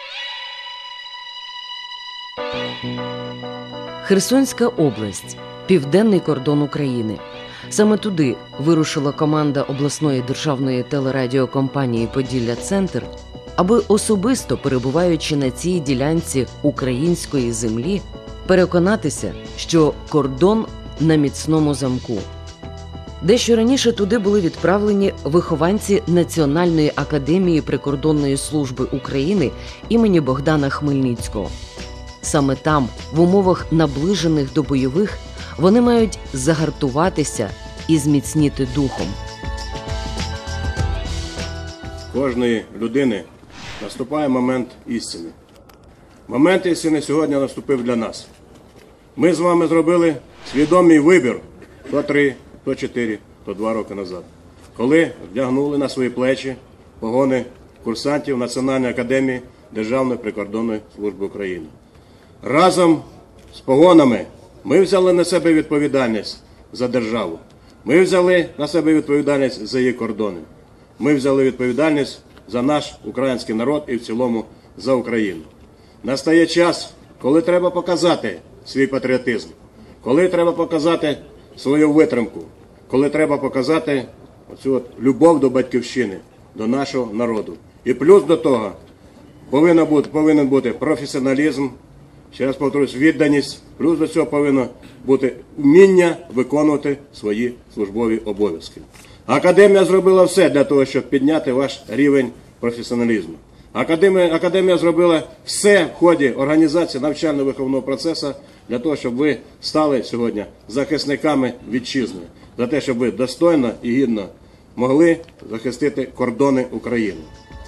Херсонська область – південний кордон України. Саме туди вирушила команда обласної державної телерадіокомпанії «Поділля-Центр», аби особисто, перебуваючи на цій ділянці української землі, переконатися, що кордон на міцному замку. Дещо раніше туди були відправлені вихованці Національної академії прикордонної служби України імені Богдана Хмельницького. Саме там, в умовах наближених до бойових, вони мають загартуватися і зміцніти духом. Кожної людини наступає момент істини. Момент істини сьогодні наступив для нас. Ми з вами зробили свідомий вибір то 3, то 4, то 2 роки назад, коли вдягнули на свої плечі погони курсантів Національної академії Державної прикордонної служби України. Разом з погонами ми взяли на себе відповідальність за державу. Ми взяли на себе відповідальність за її кордони. Ми взяли відповідальність за наш український народ і в цілому за Україну. Настає час, коли треба показати свій патріотизм, коли треба показати свою витримку, коли треба показати оцю любов до батьківщини, до нашого народу. І плюс до того повинен бути професіоналізм, ще раз повторюсь, відданість, плюс до цього повинно бути вміння виконувати свої службові обов'язки. Академія зробила все для того, щоб підняти ваш рівень професіоналізму. Академія зробила все в ході організації навчально-виховного процесу для того, щоб ви стали сьогодні захисниками вітчизни, за те, щоб ви достойно і гідно могли захистити кордони України.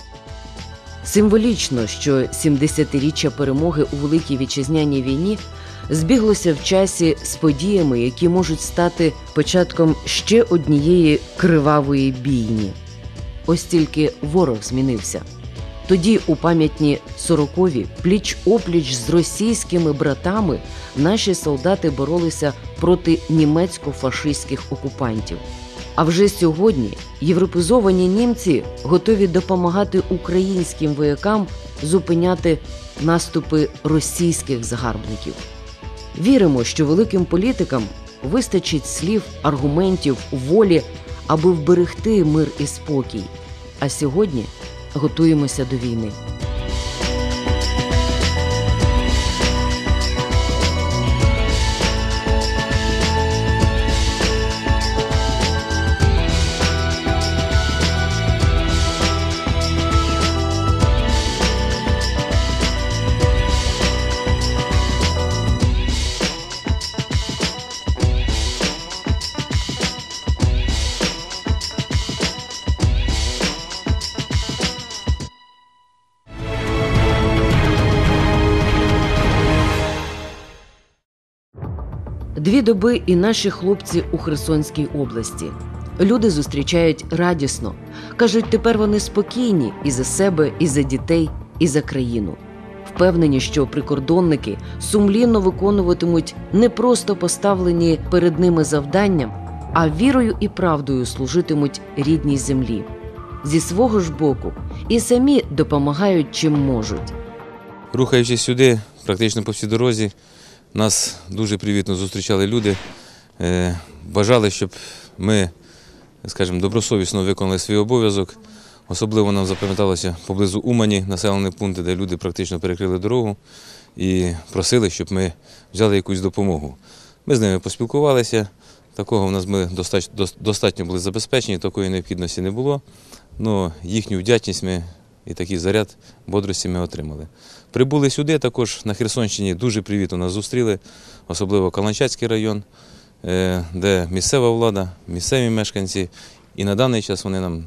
Символічно, що 70-річчя перемоги у Великій Вітчизняній війні збіглося в часі з подіями, які можуть стати початком ще однієї кривавої бійні. Ось тільки ворог змінився. Тоді у пам'ятні 40-ві пліч-опліч з російськими братами наші солдати боролися проти німецько-фашистських окупантів. А вже сьогодні європейзовані німці готові допомагати українським воякам зупиняти наступи російських загарбників. Віримо, що великим політикам вистачить слів, аргументів, волі, аби вберегти мир і спокій. А сьогодні готуємося до війни. Дві доби і наші хлопці у Херсонській області. Люди зустрічають радісно. Кажуть, тепер вони спокійні і за себе, і за дітей, і за країну. Впевнені, що прикордонники сумлінно виконуватимуть не просто поставлені перед ними завдання, а вірою і правдою служитимуть рідній землі. Зі свого ж боку і самі допомагають чим можуть. Рухаючись сюди, практично по всій дорозі, нас дуже привітно зустрічали люди, бажали, щоб ми, скажімо, добросовісно виконали свій обов'язок. Особливо нам запам'яталося поблизу Умані, населені пункти, де люди практично перекрили дорогу і просили, щоб ми взяли якусь допомогу. Ми з ними поспілкувалися, такого в нас ми достатньо були забезпечені, такої необхідності не було, але їхню вдячність ми і такий заряд бодрості ми отримали. Прибули сюди, також на Херсонщині дуже привітно нас зустріли, особливо Каланчацький район, де місцева влада, місцеві мешканці, і на даний час вони нам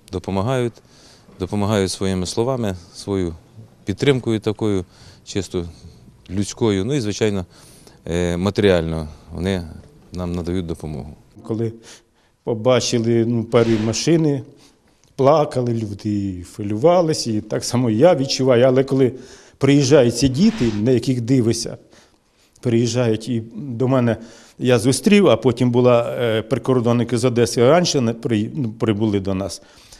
допомагають своїми словами, своєю підтримкою такою, чисто людською, ну і, звичайно, матеріально вони нам надають допомогу. Коли побачили перші машини, плакали люди, і хвилювалися, і так само я відчуваю, але коли приїжджають ці діти, на яких дивишся, приїжджають і до мене, я зустрів, а потім була прикордонники з Одеси раніше прибули до нас.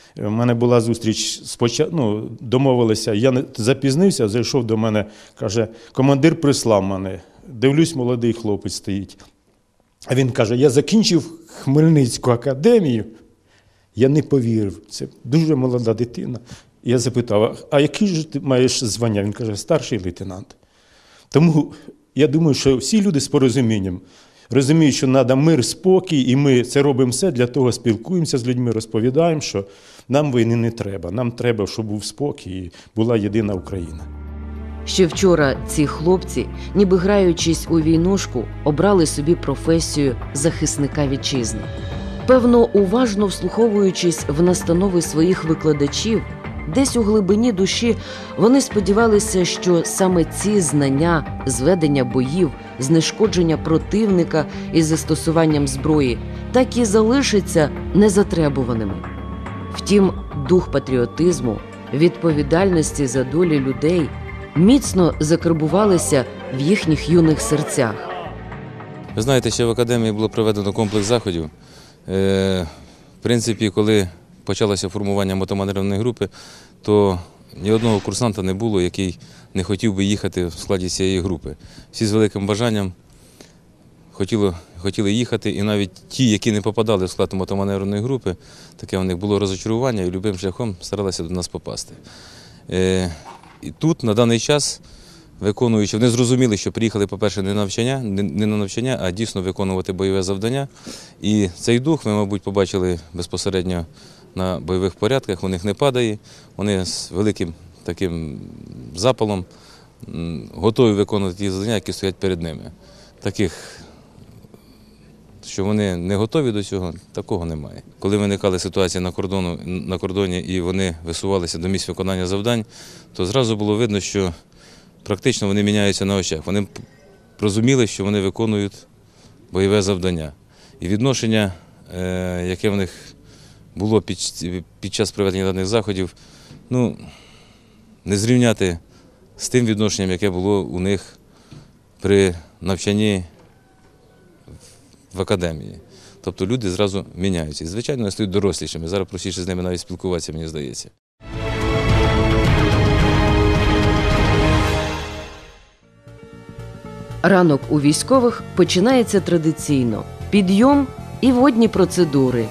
У мене була зустріч, домовилися, я запізнився, зайшов до мене, каже, командир прислав мене. Дивлюсь, молодий хлопець стоїть. А він каже, я закінчив Хмельницьку академію. Я не повірив, це дуже молода дитина. Я запитав, а який же ти маєш звання? Він каже, старший лейтенант. Тому я думаю, що всі люди з порозумінням розуміють, що треба мир, спокій, і ми це робимо все, для того спілкуємося з людьми, розповідаємо, що нам війни не треба. Нам треба, щоб був спокій і була єдина Україна. Ще вчора ці хлопці, ніби граючись у війнушку, обрали собі професію захисника вітчизни. Певно, уважно вслуховуючись в настанови своїх викладачів, десь у глибині душі вони сподівалися, що саме ці знання з ведення боїв, знешкодження противника із застосуванням зброї так і залишаться незатребуваними. Втім, дух патріотизму, відповідальності за долі людей міцно закарбувалися в їхніх юних серцях. Ви знаєте, ще в академії було проведено комплекс заходів. В принципі, коли почалося формування мотоманевреної групи, то ні одного курсанта не було, який не хотів би їхати в складі цієї групи. Всі з великим бажанням хотіли їхати, і навіть ті, які не попадали в склад мотоманевреної групи, таке у них було розочарування і любим шляхом старалися до нас попасти. І тут, на даний час, виконуючи, вони зрозуміли, що приїхали, по-перше, не на навчання, а дійсно виконувати бойове завдання. І цей дух ми, мабуть, побачили безпосередньо на бойових порядках, у них не падає, вони з великим таким запалом готові виконувати ті завдання, які стоять перед ними. Таких, що вони не готові до цього, такого немає. Коли виникали ситуації на кордоні і вони висувалися до місць виконання завдань, то зразу було видно, що практично вони міняються на очах. Вони розуміли, що вони виконують бойове завдання. І відношення, яке в них було під час проведення даних заходів, не зрівняти з тим відношенням, яке було у них при навчанні в академії. Тобто люди зразу міняються. І, звичайно, вони стають дорослішими. Зараз простіше з ними навіть спілкуватися, мені здається. Ранок у військових починається традиційно. Підйом і водні процедури.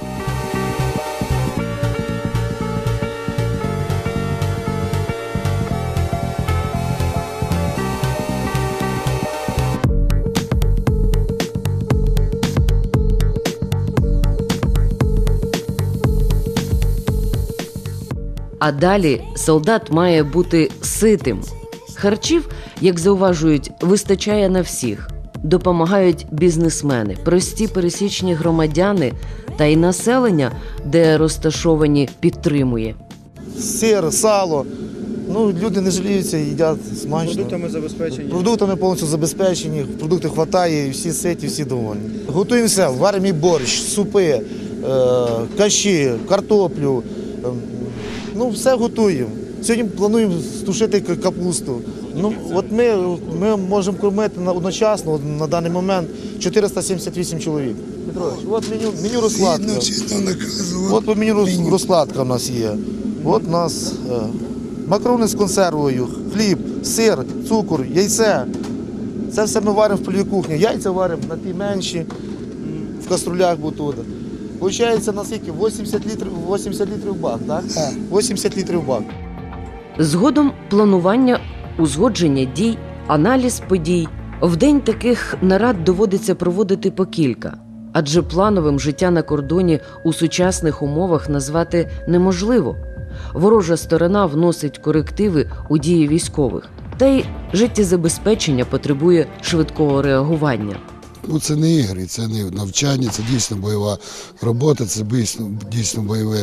А далі солдат має бути ситим. Харчів, як зауважують, вистачає на всіх. Допомагають бізнесмени, прості пересічні громадяни та й населення, де розташовані, підтримує. Сир, сало. Люди не жаліються, їдять смачно. Продуктами забезпечені? Продуктами повністю забезпечені, продуктів вистачає, всі ситі, всі довольні. Готуємо все, варимо і борщ, супи, каші, картоплю. Все готуємо. Сьогодні плануємо стушити капусту. Ми можемо кормити одночасно, на даний момент, 478 чоловік. Петрович, от меню розкладка. От по меню розкладка у нас є. От у нас макарони з консервою, хліб, сир, цукор, яйце. Це все ми варимо в польовій кухні. Яйця варимо на ті менші, в каструлях бутуда. Получається, наскільки? 80 літрів бак, так? 80 літрів бак. Згодом планування, узгодження дій, аналіз подій. В день таких нарад доводиться проводити по кілька. Адже плановим життя на кордоні у сучасних умовах назвати неможливо. Ворожа сторона вносить корективи у дії військових. Та й життєзабезпечення потребує швидкого реагування. Це не ігри, це не навчання, це дійсно бойова робота, це дійсно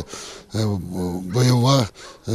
бойова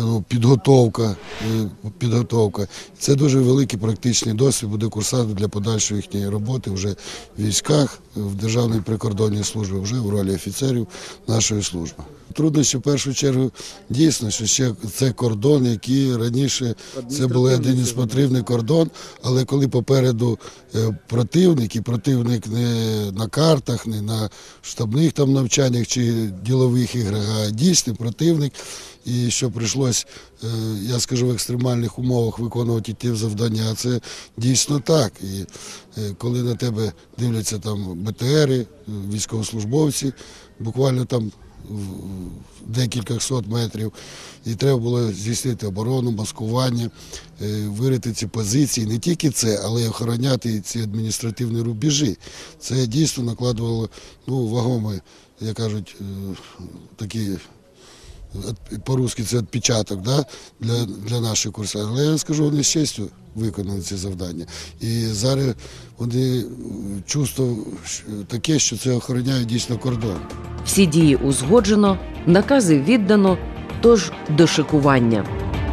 підготовка. Це дуже великий практичний досвід буде курсанту для подальшої їхньої роботи вже в військах, в Державній прикордонній службі, вже в ролі офіцерів нашої служби. Труднощі в першу чергу дійсно, що ще це кордон, який раніше це був адміністративний кордон, але коли попереду противник, і противник не на картах, не на штабних навчаннях чи ділових іграх, а дійсно противник, і що прийшлось, я скажу, в екстремальних умовах виконувати ті завдання. Це дійсно так. І коли на тебе дивляться там БТРи, військовослужбовці, буквально там декілька сот метрів, і треба було здійснити оборону, маскування, вирити ці позиції. Не тільки це, але й охороняти ці адміністративні рубежі. Це дійсно накладувало вагомий, як кажуть, такі, по-русски це відпечаток, да, для наших курсантів. Але я скажу, вони з честю виконали ці завдання. І зараз вони чувство таке, що це охороняє дійсно кордон. Всі дії узгоджено, накази віддано, тож до шикування.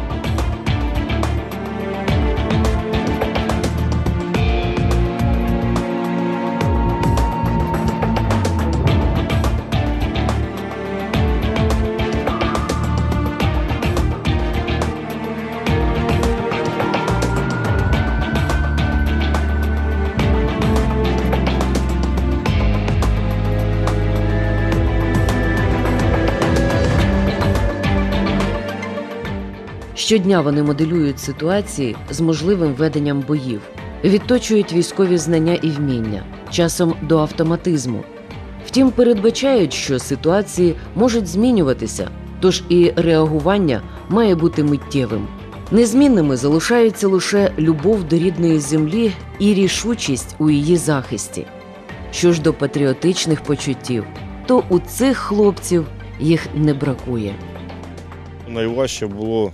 Щодня вони моделюють ситуації з можливим веденням боїв, відточують військові знання і вміння, часом до автоматизму. Втім, передбачають, що ситуації можуть змінюватися, тож і реагування має бути миттєвим. Незмінними залишаються лише любов до рідної землі і рішучість у її захисті. Що ж до патріотичних почуттів, то у цих хлопців їх не бракує. Найважче було,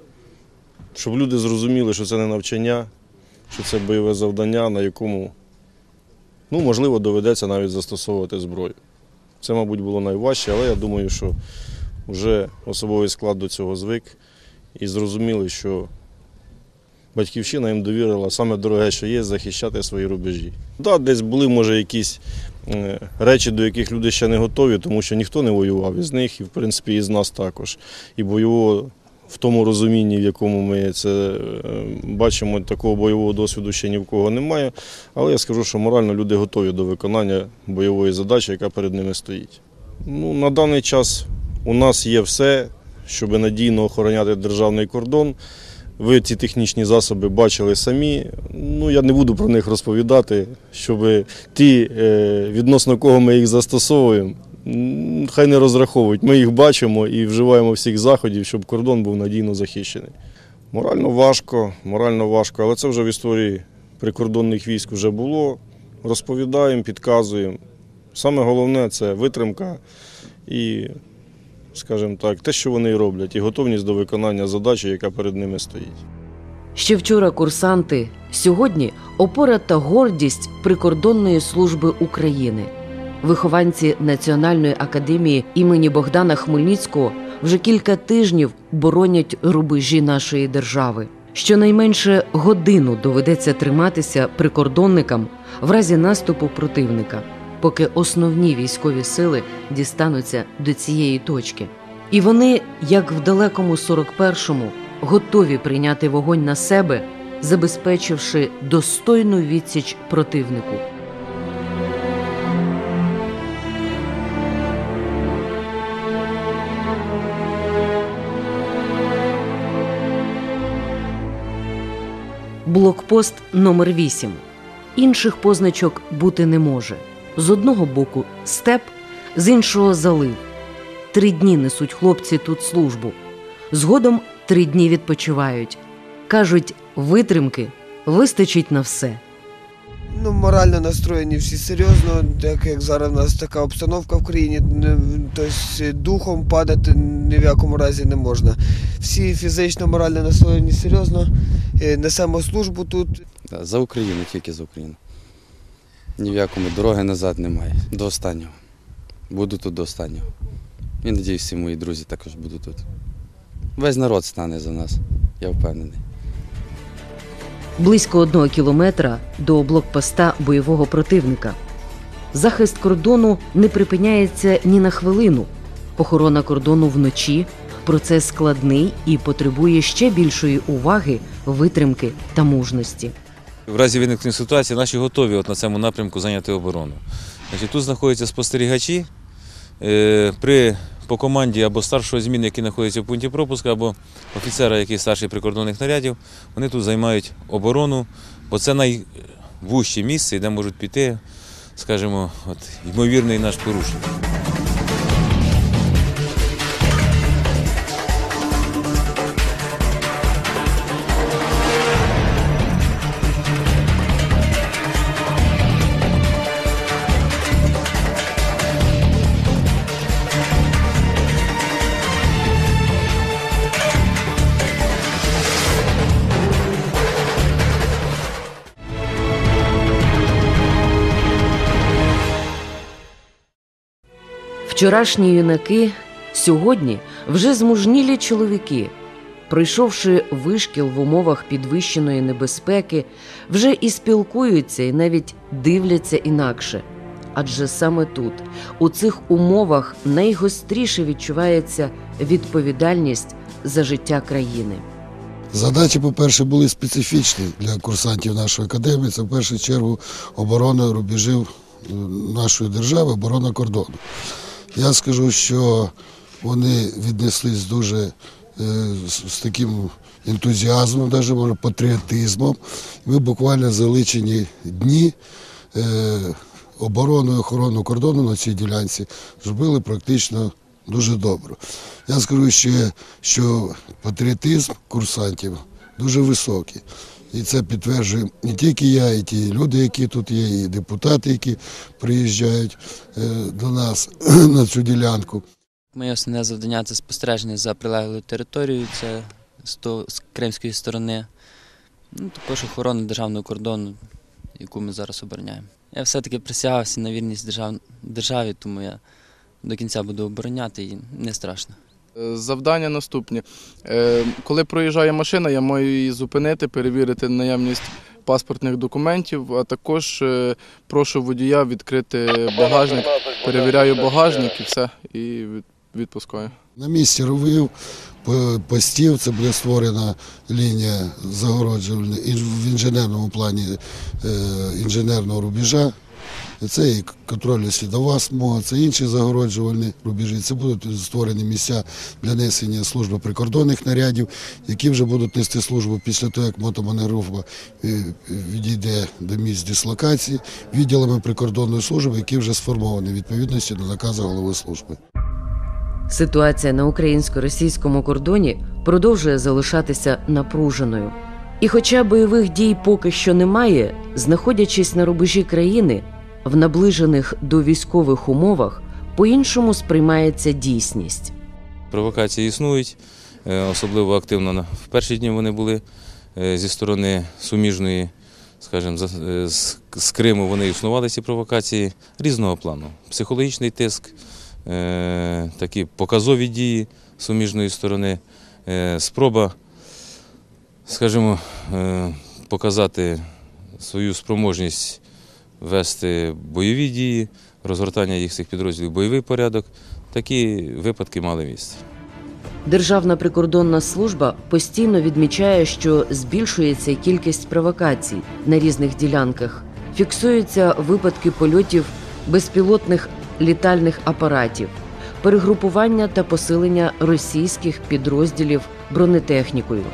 щоб люди зрозуміли, що це не навчання, що це бойове завдання, на якому, можливо, доведеться навіть застосовувати зброю. Це, мабуть, було найважче, але я думаю, що вже особовий склад до цього звик і зрозуміли, що Батьківщина їм довірила саме дороге, що є, захищати свої рубежі. Так, десь були, може, якісь речі, до яких люди ще не готові, тому що ніхто не воював із них, і, в принципі, із нас також. І бойового, в тому розумінні, в якому ми це бачимо, такого бойового досвіду ще ні в кого немає. Але я скажу, що морально люди готові до виконання бойової задачі, яка перед ними стоїть. На даний час у нас є все, щоб надійно охороняти державний кордон. Ви ці технічні засоби бачили самі. Я не буду про них розповідати, щоб ті, відносно кого ми їх застосовуємо, хай не розраховують. Ми їх бачимо і вживаємо всіх заходів, щоб кордон був надійно захищений. Морально важко, але це вже в історії прикордонних військ вже було. Розповідаємо, підказуємо. Саме головне – це витримка і, скажімо так, те, що вони роблять, і готовність до виконання задачі, яка перед ними стоїть. Ще вчора курсанти, сьогодні опора та гордість Прикордонної служби України. Вихованці Національної академії імені Богдана Хмельницького вже кілька тижнів боронять рубежі нашої держави. Щонайменше годину доведеться триматися прикордонникам в разі наступу противника, поки основні військові сили дістануться до цієї точки. І вони, як в далекому 41-му, готові прийняти вогонь на себе, забезпечивши достойну відсіч противнику. Блокпост номер 8. Інших позначок бути не може. З одного боку – степ, з іншого – залив. 3 дні несуть хлопці тут службу. Згодом 3 дні відпочивають. Кажуть, витримки вистачить на все. Морально настроєні всі серйозно, так як зараз у нас така обстановка в країні, тобто духом падати ні в якому разі не можна. Всі фізично, морально настроєні серйозно, несемо службу тут. За Україну, тільки за Україну. Ні в якому дороги назад немає. До останнього. Буду тут до останнього. І, надіюсь, всі мої друзі також будуть тут. Весь народ стане за нас, я впевнений. Близько 1 кілометра до блокпоста бойового противника. Захист кордону не припиняється ні на хвилину. Охорона кордону вночі – процес складний і потребує ще більшої уваги, витримки та мужності. В разі виникнення ситуації наші готові на цьому напрямку зайняти оборону. Тут знаходяться спостерігачі. При по команді або старшого зміни, який знаходиться в пункті пропуску, або офіцера, який старший прикордонних нарядів, вони тут займають оборону, бо це найвужче місце, де можуть піти, скажімо, ймовірний наш порушник. Вчорашні юнаки сьогодні вже змужнілі чоловіки, пройшовши вишкіл в умовах підвищеної небезпеки, вже і спілкуються, і навіть дивляться інакше. Адже саме тут, у цих умовах, найгостріше відчувається відповідальність за життя країни. Задачі, по-перше, були специфічні для курсантів нашої академії. Це, в першу чергу, оборона рубежів нашої держави, оборона кордону. Я скажу, що вони віднеслись дуже з таким ентузіазмом, навіть може, патріотизмом. Ми буквально за лічені дні оборону і охорону кордону на цій ділянці зробили практично дуже добре. Я скажу ще, що патріотизм курсантів дуже високий. І це підтверджує не тільки я, і ті люди, які тут є, і депутати, які приїжджають до нас на цю ділянку. Моє основне завдання – це спостереження за прилеглою територією, це з кримської сторони. Також охорона державного кордону, яку ми зараз обороняємо. Я все-таки присягався на вірність державі, тому я до кінця буду обороняти і не страшно. Завдання наступні. Коли проїжджає машина, я маю її зупинити, перевірити наявність паспортних документів, а також прошу водія відкрити багажник, перевіряю багажник і все, і відпускаю. На місці ровів, постів, це буде створена лінія загороджувальна в інженерному плані інженерного рубежа. Це і контрольна свідова смуга, це інші загороджувальні рубежі. Це будуть створені місця для несення служби прикордонних нарядів, які вже будуть нести службу після того, як мотоманеврова відійде до місць дислокації, відділами прикордонної служби, які вже сформовані в відповідності до наказу голови служби. Ситуація на українсько-російському кордоні продовжує залишатися напруженою. І хоча бойових дій поки що немає, знаходячись на рубежі країни, в наближених до військових умовах по-іншому сприймається дійсність. Провокації існують, особливо активно в перші дні вони були зі сторони суміжної, скажімо, з Криму вони існували ці провокації різного плану. Психологічний тиск, такі показові дії суміжної сторони, спроба, скажімо, показати свою спроможність вести бойові дії, розгортання їх цих підрозділів в бойовий порядок. Такі випадки мали місце. Державна прикордонна служба постійно відмічає, що збільшується кількість провокацій на різних ділянках. Фіксуються випадки польотів безпілотних літальних апаратів, перегрупування та посилення російських підрозділів бронетехнікою.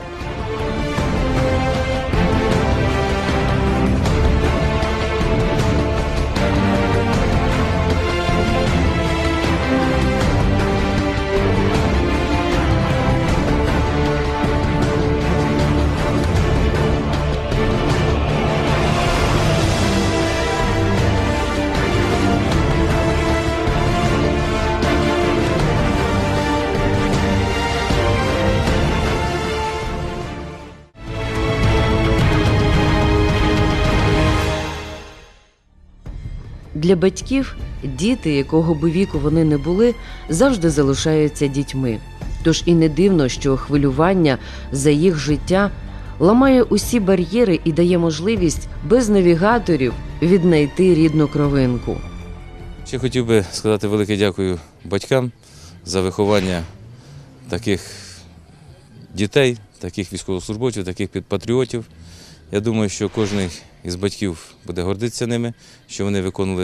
Для батьків діти, якого би віку вони не були, завжди залишаються дітьми. Тож і не дивно, що хвилювання за їх життя ламає усі бар'єри і дає можливість без навігаторів віднайти рідну кровинку. Ще хотів би сказати велике дякую батькам за виховання таких дітей, таких військовослужбовців, таких патріотів. Я думаю, що кожен із батьків буде гордитися ними, що вони виконували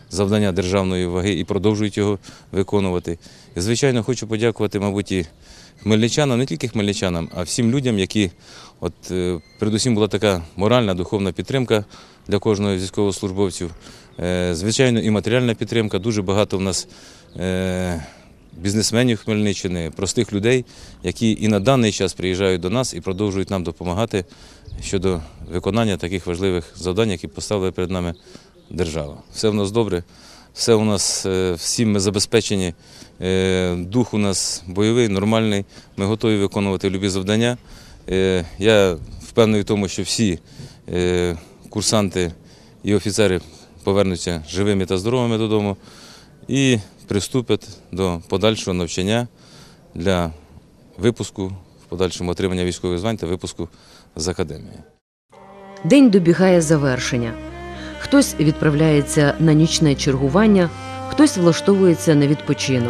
завдання державної ваги і продовжують його виконувати. І, звичайно, хочу подякувати, мабуть, і хмельничанам, не тільки хмельничанам, а всім людям, які, передусім була така моральна, духовна підтримка для кожного з військовослужбовців. Звичайно, і матеріальна підтримка. Дуже багато в нас бізнесменів Хмельниччини, простих людей, які і на даний час приїжджають до нас і продовжують нам допомагати щодо виконання таких важливих завдань, які поставила перед нами держава. Все в нас добре, все у нас, всім ми забезпечені, дух у нас бойовий, нормальний, ми готові виконувати любі завдання. Я впевнений в тому, що всі курсанти і офіцери повернуться живими та здоровими додому і приступять до подальшого навчання для випуску, в подальшому отримання військових звань та випуску з академії. День добігає завершення. Хтось відправляється на нічне чергування, хтось влаштовується на відпочинок.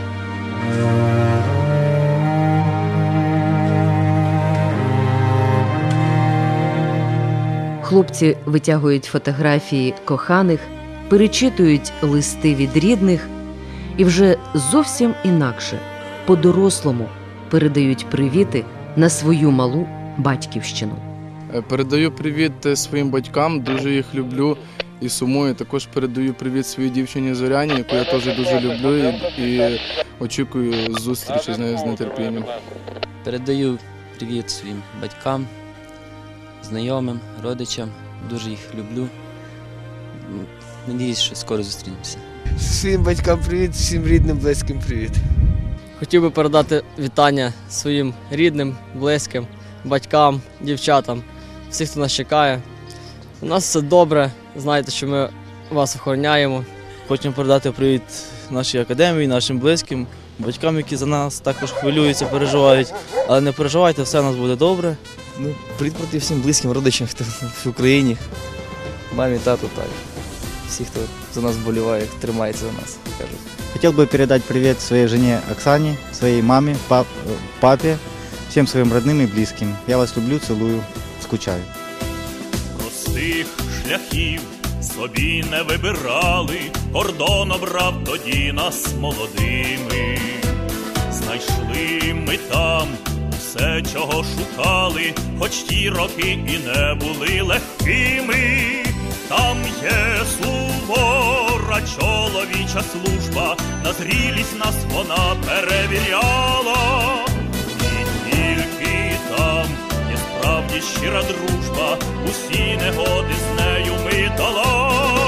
Хлопці витягують фотографії коханих, перечитують листи від рідних і вже зовсім інакше, по-дорослому передають привіти на свою малу батьківщину. Передаю привіт своїм батькам, дуже їх люблю і сумую. Також передаю привіт своїй дівчині Зоряні, яку я теж дуже люблю і очікую зустрічі з нею з нетерпінням. Передаю привіт своїм батькам, знайомим, родичам. Дуже їх люблю. Надіюсь, що скоро зустрінемося. Своїм батькам привіт, всім рідним, близьким привіт. Хотів би передати вітання своїм рідним, близьким, батькам, дівчатам, всіх, хто нас чекає. У нас все добре, знаєте, що ми вас охороняємо. Хочемо передати привіт нашій академії, нашим близьким, батькам, які за нас також хвилюються, переживають. Але не переживайте, все у нас буде добре. Привіт всім близьким родичам, хто в Україні, мамі, тату, так. Всі, хто за нас вболіває, тримається за нас, кажуть. Хотел бы передать привет своей жене Оксане, своей маме, папе, всем своим родным и близким. Я вас люблю, целую, скучаю. Простих шляхів собі не вибирали, кордон обрав тоді нас молодими. Знайшли ми там усе, чого шукали, хоч ті роки і не були легкими. Там є сувора чоловіча служба, на зрілість нас вона перевіряла. І тільки там є справді щира дружба, усі негоди з нею ми долали.